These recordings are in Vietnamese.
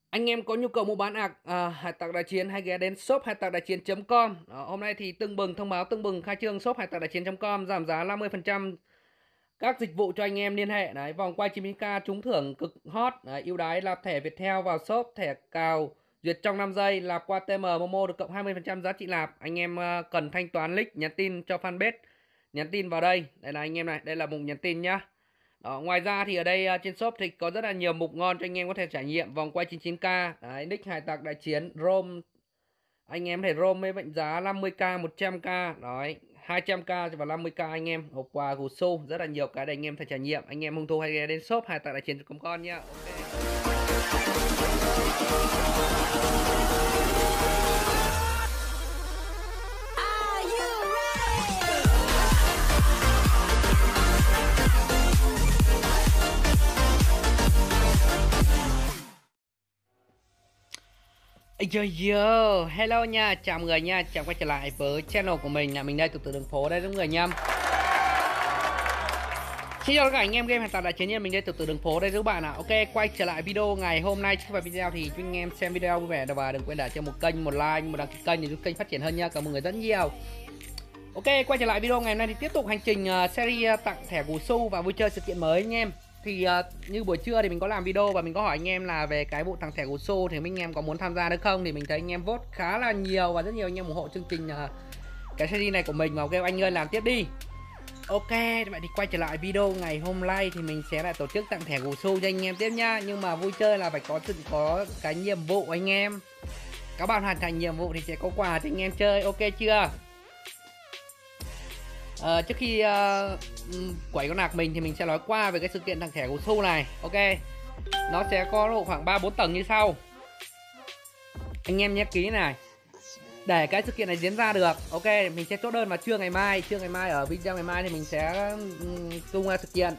Anh em có nhu cầu mua bán hải tặc đại chiến hay ghé đến shop hải tặc đại chiến.com. Hôm nay thì tưng bừng thông báo tưng bừng khai trương shop hải tặc đại chiến.com giảm giá 50% các dịch vụ cho anh em liên hệ. Đấy, vòng quay 90k trúng thưởng cực hot. Đấy, ưu đãi nạp thẻ Viettel vào shop, thẻ cào duyệt trong 5 giây, nạp qua TM Momo được cộng 20% giá trị nạp. Anh em cần thanh toán link nhắn tin cho fanpage, nhắn tin vào đây. Đây là anh em này, đây là mục nhắn tin nhá. Đó, ngoài ra thì ở đây trên shop thì có rất là nhiều mục ngon cho anh em có thể trải nghiệm vòng quay 99k. Đấy, nick hải tặc đại chiến ROM, anh em thể ROM với mệnh giá 50k, 100k, đấy, 200k và 50k anh em. Hộp quà gù xu, rất là nhiều cái để anh em thể trải nghiệm. Anh em hung thú hay ghé đến shop hải tặc đại chiến.com nhá. Ok. Yo yo, hello nha, chào mọi người nha, chào quay trở lại với channel của mình, là mình đây từ đường phố đây, đúng người nha. Xin chào tất cả anh em game hải tặc đại chiến nha, mình đây từ đường phố đây các bạn ạ. Ok, quay trở lại video ngày hôm nay. Trước vào video thì cho anh em xem video vui vẻ và đừng quên để cho một kênh, một like, một đăng ký kênh để giúp kênh phát triển hơn nha. Cảm ơn mọi người rất nhiều. Ok, quay trở lại video ngày hôm nay thì tiếp tục hành trình series tặng thẻ Cú Su và vui chơi sự kiện mới anh em. Thì như buổi trưa thì mình có làm video và mình có hỏi anh em là về cái vụ tặng thẻ Cú Su thì mấy anh em có muốn tham gia được không, thì mình thấy anh em vote khá là nhiều và rất nhiều anh em ủng hộ chương trình cái series này của mình, và kêu anh ơi làm tiếp đi. Ok, vậy thì quay trở lại video ngày hôm nay thì mình sẽ lại tổ chức tặng thẻ Cú Su cho anh em tiếp nhá. Nhưng mà vui chơi là phải có cái nhiệm vụ anh em. Các bạn hoàn thành nhiệm vụ thì sẽ có quà cho anh em chơi, ok chưa? Trước khi quẩy con nạc mình thì mình sẽ nói qua về cái sự kiện tặng thẻ của Su này. Ok, nó sẽ có độ khoảng 3-4 tầng như sau. Anh em nhé kỹ này. Để cái sự kiện này diễn ra được, ok, mình sẽ chốt đơn vào trưa ngày mai. Trưa ngày mai ở video ngày mai thì mình sẽ tung ra sự kiện.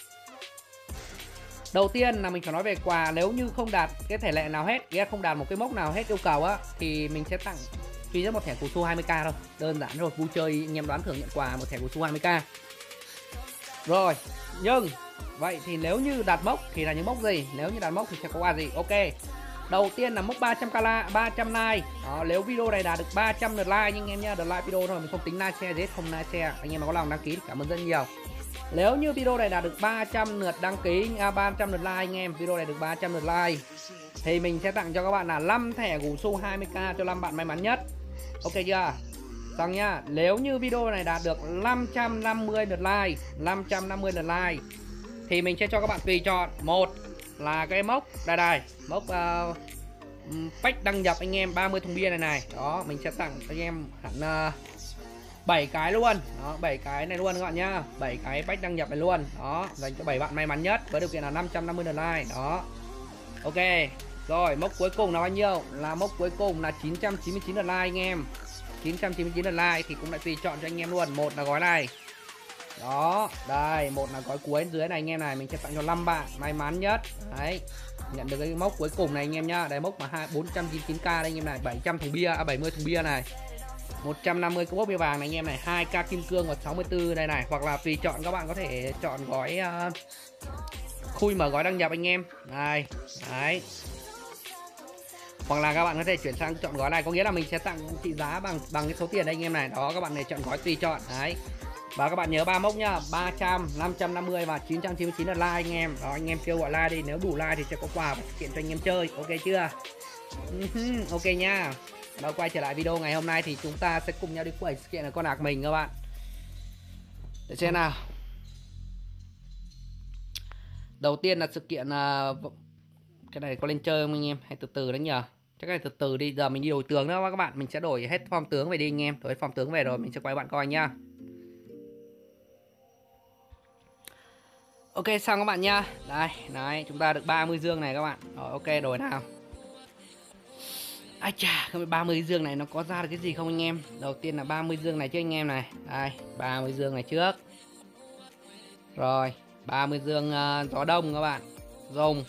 Đầu tiên là mình phải nói về quà. Nếu như không đạt cái thể lệ nào hết, không đạt một cái mốc nào hết yêu cầu á, thì mình sẽ tặng duy nhất một thẻ Cú Su 20k thôi. Đơn giản rồi, vui chơi anh em đoán thưởng nhận quà một thẻ Cú Su 20k. Rồi, nhưng vậy thì nếu như đạt mốc thì là những mốc gì? Nếu như đạt mốc thì sẽ có quà gì? Ok. Đầu tiên là mốc 300 like. Đó, nếu video này đạt được 300 lượt like nhưng anh em nhá, lượt like video thôi, mình không tính like share gì hết, không like share. Anh em mà có lòng đăng ký thì cảm ơn rất nhiều. Nếu như video này đạt được 300 lượt đăng ký, 300 lượt like anh em, video này được 300 lượt like thì mình sẽ tặng cho các bạn là 5 thẻ Cú Su 20k cho 5 bạn may mắn nhất. Ok chưa? Xong nhá, nếu như video này đạt được 550 lượt like, 550 lượt like thì mình sẽ cho các bạn tùy chọn. Một là cái mốc đây, mốc pack đăng nhập anh em 30 thùng bia này. Đó, mình sẽ tặng anh em hẳn 7 cái luôn. Đó, 7 cái này luôn các bạn nhá. 7 cái pack đăng nhập này luôn. Đó, dành cho 7 bạn may mắn nhất với điều kiện là 550 lượt like. Đó. Ok. Rồi, mốc cuối cùng là bao nhiêu? Là mốc cuối cùng là 999 lượt like anh em. 999 lượt like thì cũng lại tùy chọn cho anh em luôn. Một là gói này. Đó, đây, một là gói cuối dưới này anh em này, mình sẽ tặng cho 5 bạn may mắn nhất. Đấy. Nhận được cái mốc cuối cùng này anh em nhá. Đây mốc mà 499k đây anh em này, 700 thùng bia, 70 thùng bia này. 150 cái bốc bia vàng này anh em này, 2k kim cương và 64 đây này, hoặc là tùy chọn các bạn có thể chọn gói khui mở gói đăng nhập anh em. Đây, đấy. Hoặc là các bạn có thể chuyển sang chọn gói này, có nghĩa là mình sẽ tặng trị giá bằng cái số tiền đây anh em này. Đó, các bạn này chọn gói tùy chọn. Đấy. Và các bạn nhớ 3 mốc nhá, 300, 550 và 999 là like anh em. Đó, anh em kêu gọi like đi, nếu đủ like thì sẽ có quà và sự kiện cho anh em chơi. Ok chưa? Ok nha. Đó, quay trở lại video ngày hôm nay thì chúng ta sẽ cùng nhau đi quẩy sự kiện là con nạc mình các bạn. Để xem nào. Đầu tiên là sự kiện cái này có lên chơi không anh em? Hay từ từ đấy nhờ? Chắc cái này từ từ đi, giờ mình đi đổi tướng đó các bạn. Mình sẽ đổi hết form tướng về đi anh em. Đổi hết form tướng về rồi mình sẽ quay bạn coi nhá. Ok xong các bạn nhá. Đây, đấy, chúng ta được 30 dương này các bạn. Rồi ok, đổi nào. Ai chà, không biết 30 dương này nó có ra được cái gì không anh em. Đầu tiên là 30 dương này chứ anh em này. Đây, 30 dương này trước. Rồi, 30 dương gió đông các bạn. Rồng.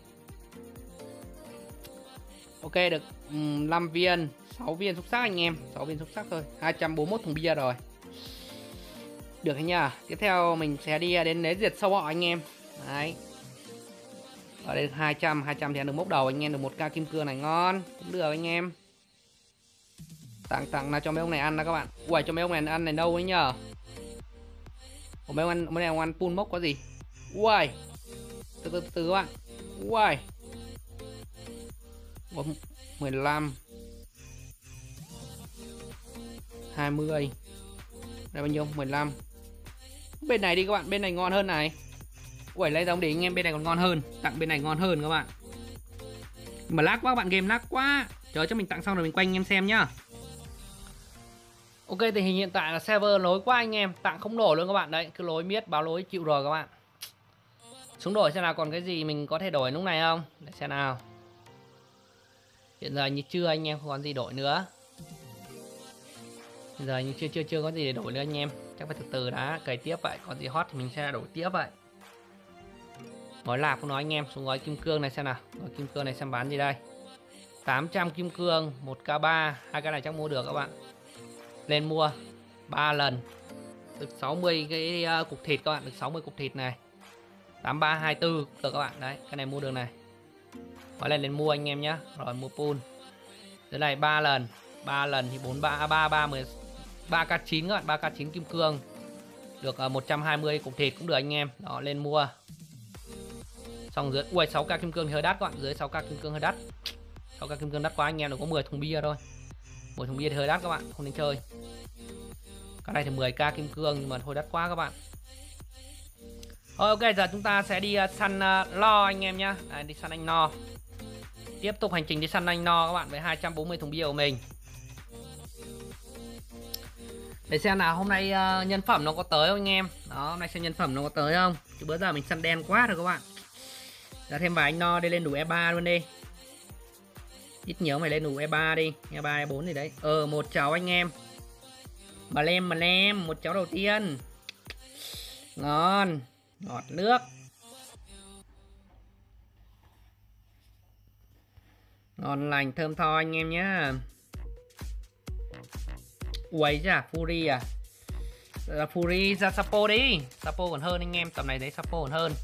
Ok, được 5 viên, 6 viên xúc sắc anh em. 6 viên xúc sắc thôi, 241 thùng bia rồi. Được anh nhá. Tiếp theo mình sẽ đi đến nế diệt sâu họ anh em. Đấy. Ở đây 200 thì ăn được mốc đầu anh em, được 1k kim cương này, ngon cũng được anh em. Tặng là cho mấy ông này ăn đó các bạn. Ui, cho mấy ông này ăn này đâu ấy nhờ. Ủa, mấy ông này ăn full mốc có gì. Ui, từ các bạn. Ui, 15 20. Đây bao nhiêu? 15. Bên này đi các bạn, bên này ngon hơn này. Ui, lấy giống để anh em, bên này còn ngon hơn. Tặng bên này ngon hơn các bạn. Mà lag quá các bạn, game lag quá. Chờ cho mình tặng xong rồi mình quay anh em xem nhá. Ok, tình hình hiện tại là server lỗi quá anh em, tặng không nổi luôn các bạn. Đấy, cứ lỗi miết, báo lỗi chịu rồi các bạn. Xuống đổi xem nào, còn cái gì mình có thể đổi lúc này không? Để xem nào. Hiện giờ như chưa anh em, không còn gì đổi nữa. Hiện giờ như chưa có gì để đổi nữa anh em. Chắc phải từ từ đã, cày tiếp vậy. Còn gì hot thì mình sẽ đổi tiếp vậy. Gói lạc không nói anh em, xuống gói kim cương này xem nào. Gói kim cương này xem bán gì đây. 800 kim cương, 1k3, hai cái này chắc mua được các bạn. Lên mua 3 lần. Được 60 cái cục thịt các bạn, được 60 cục thịt này. 8324 được các bạn. Đấy, cái này mua được này. Gói lên mua anh em nhá. Rồi mua pool. Cái này 3 lần. 3 lần thì 3k9 các bạn, 3k9 kim cương. Được 120 cục thịt cũng được anh em. Đó, lên mua. Xong dưới, ui 6k kim cương thì hơi đắt các bạn, dưới 6k kim cương hơi đắt. 6k kim cương đắt quá anh em, được có 10 thùng bia thôi. 10 thùng bia thì hơi đắt các bạn, không nên chơi. Cái này thì 10k kim cương nhưng mà thôi đắt quá các bạn. Thôi ok, giờ chúng ta sẽ đi săn lo anh em nhá. Đây, đi săn anh no. Tiếp tục hành trình đi săn anh no các bạn, với 240 thùng bia của mình. Để xem nào hôm nay nhân phẩm nó có tới không anh em. Đó, hôm nay xem nhân phẩm nó có tới không. Chứ bữa giờ mình săn đen quá rồi các bạn. Ra thêm vài anh no đi, lên đủ E3 luôn đi. Ít nhiều mày lên đủ E3 đi, E3 E4 gì đấy. Một cháu anh em. Mà lem, một cháu đầu tiên. Ngon, ngọt nước. Ngon lành, thơm tho anh em nhá. Ui chà, Fury à. Fury ra Sapo đi. Sapo còn hơn anh em, tầm này đấy Sapo còn hơn.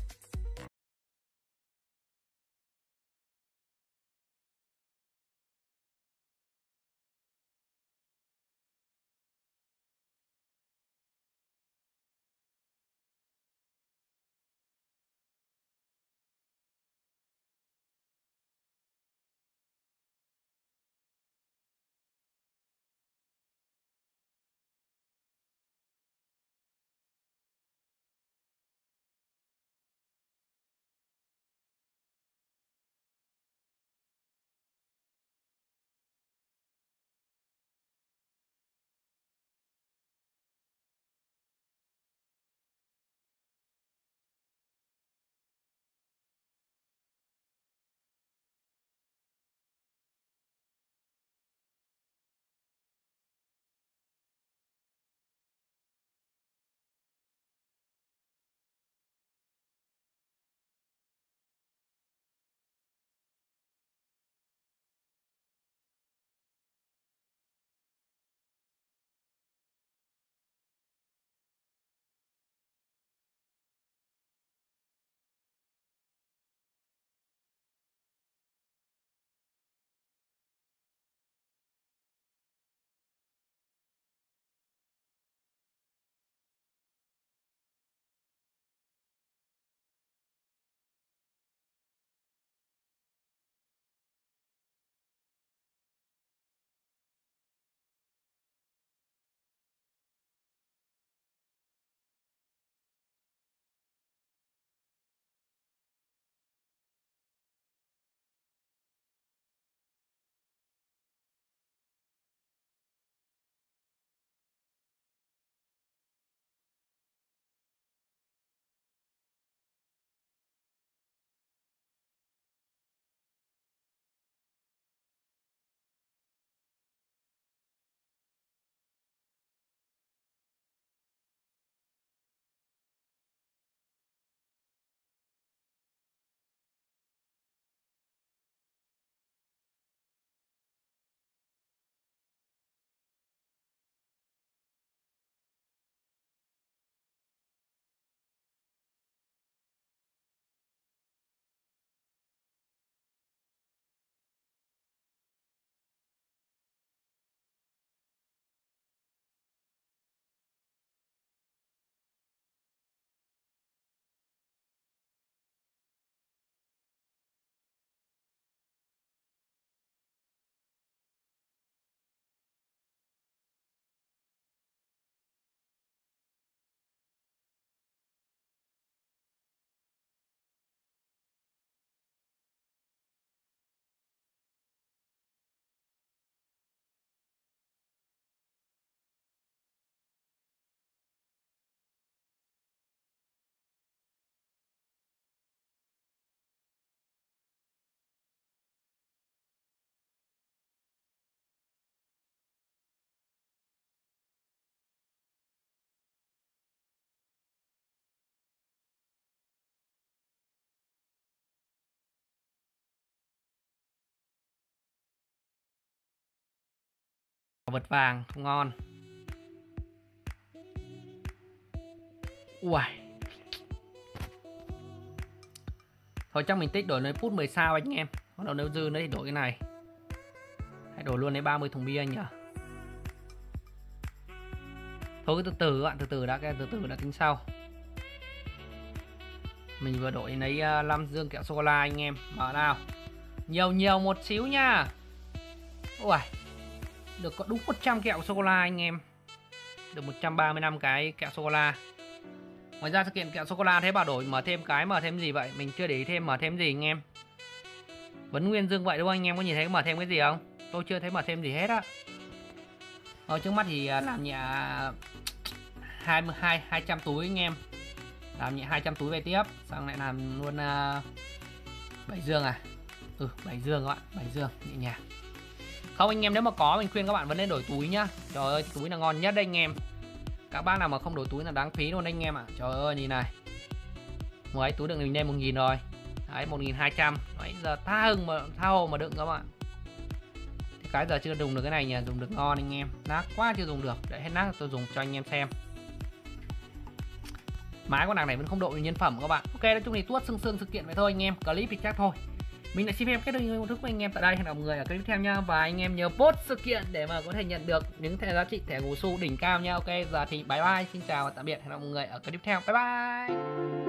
Vật vàng không ngon. Ui. Thôi chắc mình tích đổi lấy phút 10 sao anh em. Còn đâu nếu dư nữa thì đổi cái này. Hãy đổi luôn lấy 30 thùng bia anh nhỉ. Thôi cứ từ từ các bạn, từ từ đã tính sau. Mình vừa đổi lấy 5 dương kẹo sô cô la anh em. Mở nào. Nhiều một xíu nha. Ui. Được có đúng 100 kẹo sô cô la anh em. Được 135 cái kẹo sô cô la. Ngoài ra sự kiện kẹo sô cô la thế bảo đổi mở thêm gì vậy? Mình chưa để ý thêm mở thêm gì anh em. Vẫn nguyên dương vậy đúng không anh em? Có nhìn thấy mở thêm cái gì không? Tôi chưa thấy mở thêm gì hết á. Trước mắt thì làm nhẹ 200 túi anh em. Làm nhẹ 200 túi về tiếp. Xong lại làm luôn 7 dương à? 7 dương các bạn, 7 dương nhẹ nhàng. Không anh em, nếu mà có mình khuyên các bạn vẫn nên đổi túi nhá. Trời ơi, túi là ngon nhất đấy anh em. Các bác nào mà không đổi túi là đáng phí luôn đấy anh em ạ. Trời ơi nhìn này. Mấy túi đựng mình lên 1000 rồi. Đấy 1200. Đấy giờ tha hồ mà đựng các bạn. Thì cái giờ chưa dùng được cái này nhỉ, dùng được ngon anh em. Nát quá chưa dùng được. Để hết nát tôi dùng cho anh em xem. Máy con nàng này vẫn không độ nhân phẩm các bạn. Ok, nói chung thì tuốt sương sự kiện vậy thôi anh em. Clip thì chắc thôi. Mình lại xin phép kết thúc một thức với anh em tại đây. Hẹn gặp mọi người ở clip tiếp theo nha. Và anh em nhớ post sự kiện để mà có thể nhận được những giá trị thẻ Wushu đỉnh cao nha. Ok, giờ thì bye bye. Xin chào và tạm biệt. Hẹn gặp mọi người ở clip tiếp theo. Bye bye.